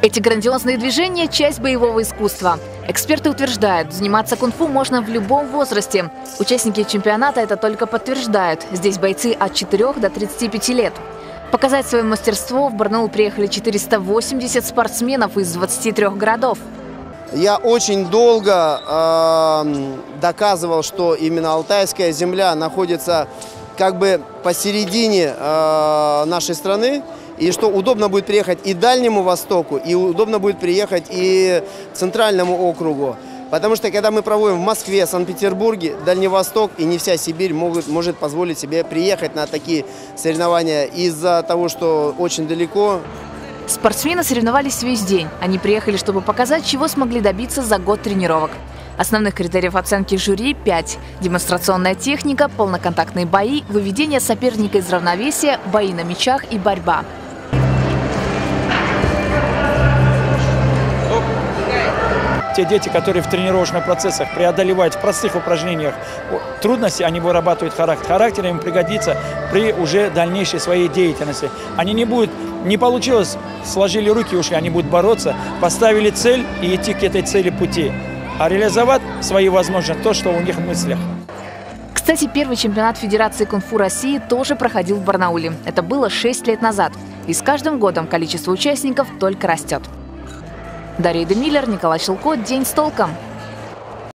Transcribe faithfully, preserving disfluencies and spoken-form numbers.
Эти грандиозные движения – часть боевого искусства. Эксперты утверждают, заниматься кунг-фу можно в любом возрасте. Участники чемпионата это только подтверждают. Здесь бойцы от четырёх до тридцати пяти лет. Показать свое мастерство в Барнаул приехали четыреста восемьдесят спортсменов из двадцати трёх городов. Я очень долго э, доказывал, что именно Алтайская земля находится как бы посередине э, нашей страны, и что удобно будет приехать и Дальнему Востоку, и удобно будет приехать и Центральному округу. Потому что когда мы проводим в Москве, Санкт-Петербурге, Дальний Восток и не вся Сибирь могут, может позволить себе приехать на такие соревнования из-за того, что очень далеко. Спортсмены соревновались весь день. Они приехали, чтобы показать, чего смогли добиться за год тренировок. Основных критериев оценки жюри – пять. Демонстрационная техника, полноконтактные бои, выведение соперника из равновесия, бои на мячах и борьба. Те дети, которые в тренировочных процессах преодолевают в простых упражнениях трудности, они вырабатывают характер. Характер им пригодится при уже дальнейшей своей деятельности. Они не будут, не получилось, сложили руки и ушли, они будут бороться, поставили цель и идти к этой цели пути. А реализовать свои возможности, то, что у них в мыслях. Кстати, первый чемпионат Федерации кунг-фу России тоже проходил в Барнауле. Это было шесть лет назад. И с каждым годом количество участников только растет. Дарья Демиллер, Николай Щелко. День с толком.